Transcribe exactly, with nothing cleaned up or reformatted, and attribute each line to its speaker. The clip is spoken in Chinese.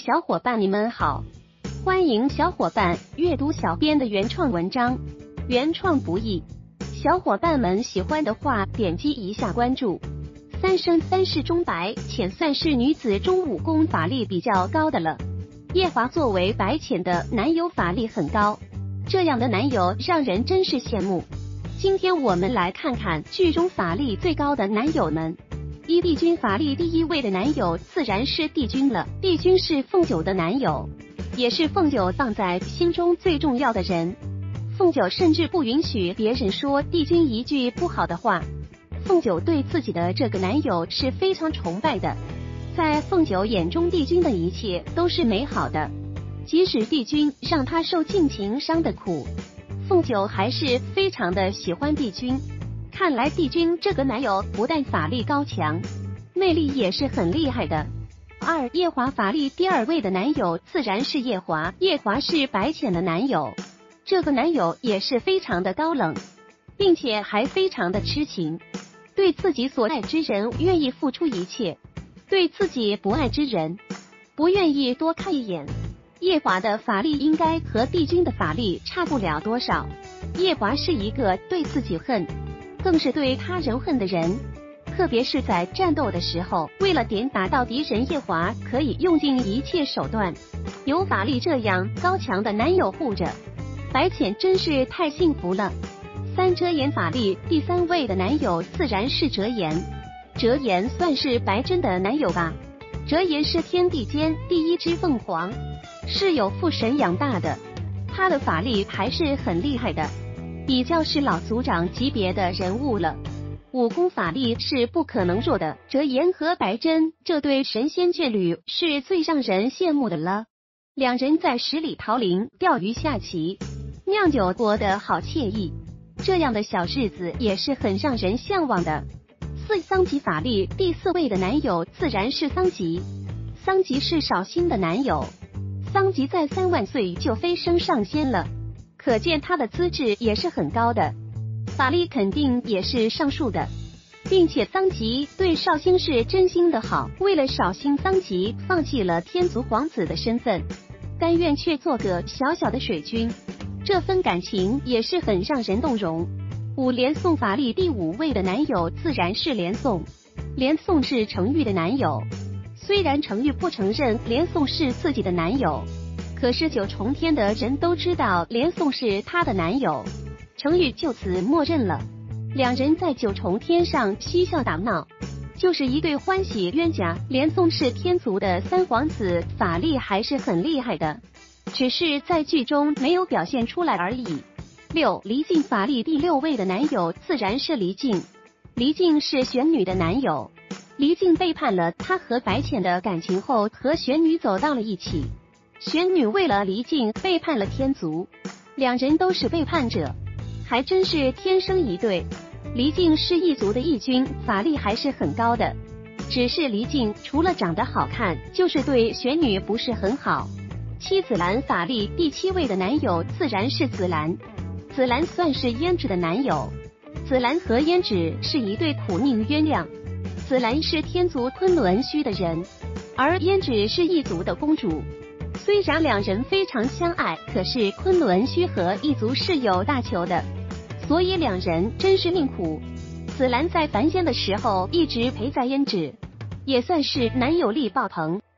Speaker 1: 小伙伴你们好，欢迎小伙伴阅读小编的原创文章，原创不易。小伙伴们喜欢的话，点击一下关注。三生三世中，白浅算是女子中武功法力比较高的了。夜华作为白浅的男友，法力很高，这样的男友让人真是羡慕。今天我们来看看剧中法力最高的男友们。一帝君法力第一位的男友自然是帝君了。帝君是凤九的男友，也是凤九放在心中最重要的人。凤九甚至不允许别人说帝君一句不好的话。凤九对自己的这个男友是非常崇拜的，在凤九眼中，帝君的一切都是美好的，即使帝君让他受尽情伤的苦，凤九还是非常的喜欢帝君。看来帝君这个男友不但法力高强，魅力也是很厉害的。二夜华法力第二位的男友自然是夜华。夜华是白浅的男友，这个男友也是非常的高冷，并且还非常的痴情，对自己所爱之人愿意付出一切，对自己不爱之人不愿意多看一眼。夜华的法力应该和帝君的法力差不了多少。夜华是一个对自己恨，更是对他人恨的人，特别是在战斗的时候，为了点打到敌人，夜华可以用尽一切手段。有法力这样高强的男友护着，白浅真是太幸福了。三遮颜法力第三位的男友自然是折颜。折颜算是白真的男友吧。折颜是天地间第一只凤凰，是有父神养大的，他的法力还是很厉害的，比较是老族长级别的人物了，武功法力是不可能弱的。折颜和白真这对神仙眷侣是最让人羡慕的了。两人在十里桃林钓鱼下棋酿酒，过得好惬意，这样的小日子也是很让人向往的。四桑吉法力第四位的男友自然是桑吉。桑吉是绍兴的男友，桑吉在三万岁就飞升上仙了，可见他的资质也是很高的，法力肯定也是上数的，并且桑吉对绍兴是真心的好，为了绍兴，桑吉放弃了天族皇子的身份，甘愿去做个小小的水军，这份感情也是很让人动容。五连宋法力第五位的男友自然是连宋。连宋是程昱的男友，虽然程昱不承认连宋是自己的男友，可是九重天的人都知道连宋是他的男友，程昱就此默认了。两人在九重天上嬉笑打闹，就是一对欢喜冤家。连宋是天族的三皇子，法力还是很厉害的，只是在剧中没有表现出来而已。六黎靖法力第六位的男友自然是黎靖。黎靖是玄女的男友，黎靖背叛了他和白浅的感情后，和玄女走到了一起。玄女为了黎靖背叛了天族，两人都是背叛者，还真是天生一对。黎靖是异族的义军，法力还是很高的，只是黎靖除了长得好看，就是对玄女不是很好。七紫兰法力第七位的男友自然是紫兰。紫兰算是胭脂的男友，紫兰和胭脂是一对苦命鸳鸯。紫兰是天族昆仑虚的人，而胭脂是异族的公主。虽然两人非常相爱，可是昆仑虚和异族是有大仇的，所以两人真是命苦。紫兰在凡间的时候一直陪在胭脂，也算是男友力爆棚。